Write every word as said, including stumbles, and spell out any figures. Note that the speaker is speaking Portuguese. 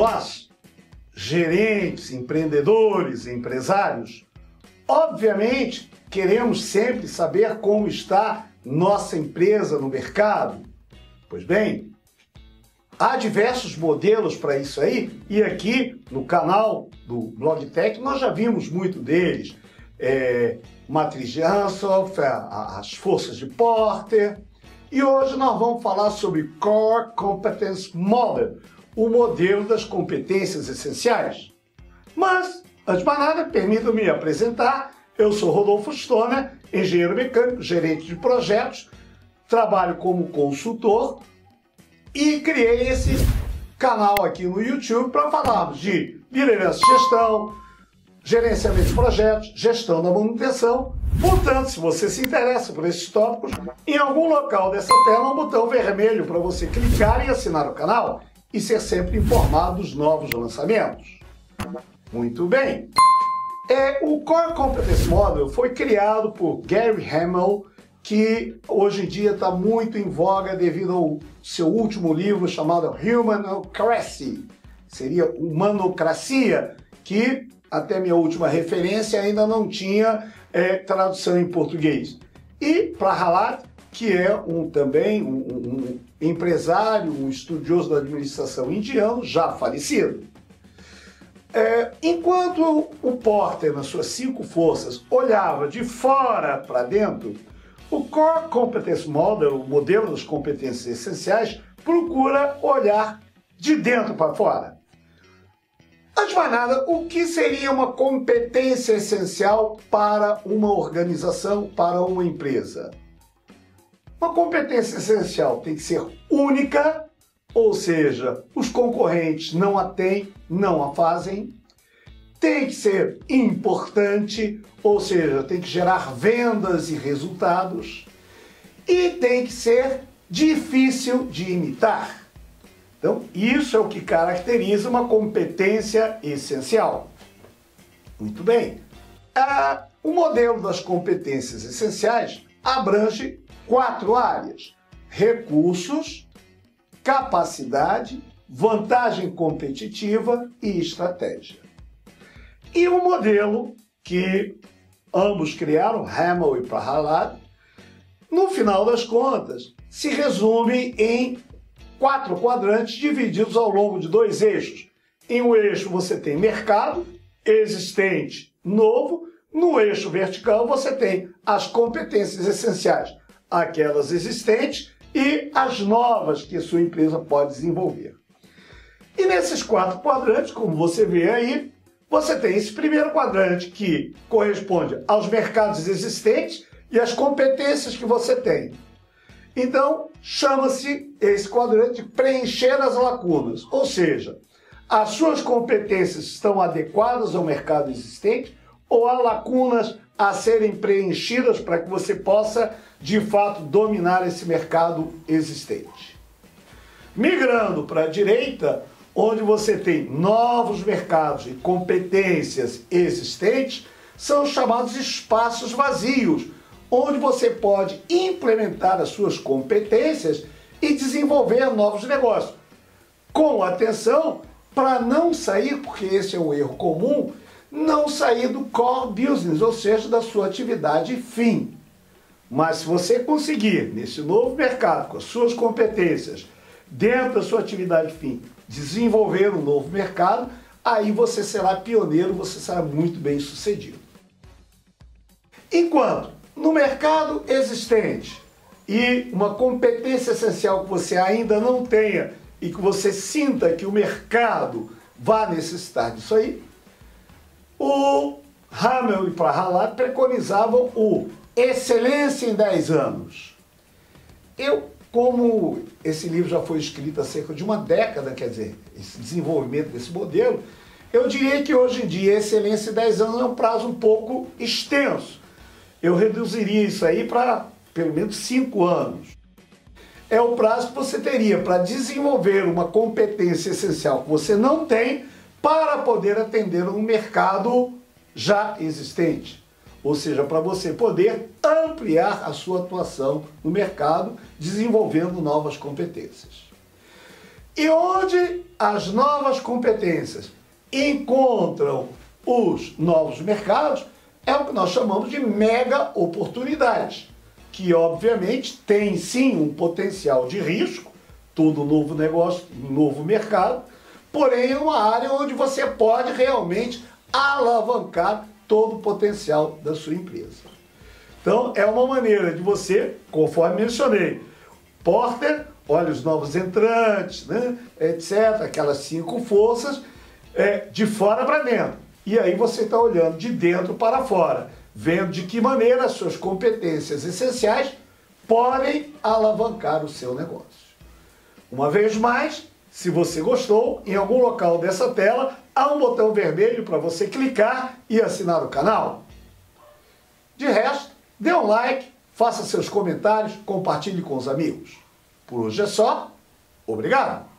nós, gerentes, empreendedores, empresários, obviamente queremos sempre saber como está nossa empresa no mercado. Pois bem, há diversos modelos para isso aí, e aqui no canal do BlogTech nós já vimos muito deles. É, matriz de Ansoff, as forças de Porter, e hoje nós vamos falar sobre Core Competence Model, o modelo das competências essenciais. Mas, antes de mais nada, permita-me me apresentar. Eu sou Rodolfo Stoner, engenheiro mecânico, gerente de projetos, trabalho como consultor e criei esse canal aqui no YouTube para falarmos de liderança e gestão, gerenciamento de projetos, gestão da manutenção. Portanto, se você se interessa por esses tópicos, em algum local dessa tela um botão vermelho para você clicar e assinar o canal e ser sempre informado dos novos lançamentos. Muito bem! É, o Core Competence Model foi criado por Gary Hamel, que hoje em dia está muito em voga devido ao seu último livro chamado Humanocracy. Seria Humanocracia, que até minha última referência ainda não tinha é, tradução em português. E Prahalad, que é um, também um, um empresário, um estudioso da administração indiano, já falecido. É, enquanto o Porter, nas suas cinco forças, olhava de fora para dentro, o Core Competence Model, o modelo das competências essenciais, procura olhar de dentro para fora. Antes de mais nada, o que seria uma competência essencial para uma organização, para uma empresa? Uma competência essencial tem que ser única, ou seja, os concorrentes não a têm, não a fazem. Tem que ser importante, ou seja, tem que gerar vendas e resultados. E tem que ser difícil de imitar. Então, isso é o que caracteriza uma competência essencial. Muito bem. Ah, o modelo das competências essenciais abrange quatro áreas: recursos, capacidade, vantagem competitiva e estratégia. E o modelo que ambos criaram, Hamel e Prahalad, no final das contas, se resume em quatro quadrantes divididos ao longo de dois eixos. Em um eixo você tem mercado, existente, novo. No eixo vertical você tem as competências essenciais, aquelas existentes e as novas que a sua empresa pode desenvolver. E nesses quatro quadrantes, como você vê aí, você tem esse primeiro quadrante que corresponde aos mercados existentes e às competências que você tem. Então, chama-se esse quadrante de preencher as lacunas, ou seja, as suas competências estão adequadas ao mercado existente ou há lacunas a serem preenchidas para que você possa, de fato, dominar esse mercado existente. Migrando para a direita, onde você tem novos mercados e competências existentes, são chamados espaços vazios, onde você pode implementar as suas competências e desenvolver novos negócios. Com atenção para não sair, porque esse é um erro comum, não sair do core business, ou seja, da sua atividade fim. Mas se você conseguir, nesse novo mercado, com as suas competências, dentro da sua atividade fim, desenvolver um novo mercado, aí você será pioneiro, você será muito bem sucedido. Enquanto no mercado existente e uma competência essencial que você ainda não tenha e que você sinta que o mercado vai necessitar disso aí, o Hamel e Prahalad preconizavam o excelência em dez anos. Eu, como esse livro já foi escrito há cerca de uma década, quer dizer, esse desenvolvimento desse modelo, eu diria que hoje em dia excelência em dez anos é um prazo um pouco extenso. Eu reduziria isso aí para pelo menos cinco anos. É o prazo que você teria para desenvolver uma competência essencial que você não tem para poder atender um mercado já existente. Ou seja, para você poder ampliar a sua atuação no mercado, desenvolvendo novas competências. E onde as novas competências encontram os novos mercados, é o que nós chamamos de mega oportunidades, que obviamente tem sim um potencial de risco, todo novo negócio, novo mercado, porém é uma área onde você pode realmente alavancar todo o potencial da sua empresa. Então é uma maneira de você, conforme mencionei, Porter, olha os novos entrantes, né, etcétera, aquelas cinco forças, é, de fora para dentro. E aí você está olhando de dentro para fora, vendo de que maneira as suas competências essenciais podem alavancar o seu negócio. Uma vez mais, se você gostou, em algum local dessa tela há um botão vermelho para você clicar e assinar o canal. De resto, dê um like, faça seus comentários, compartilhe com os amigos. Por hoje é só. Obrigado!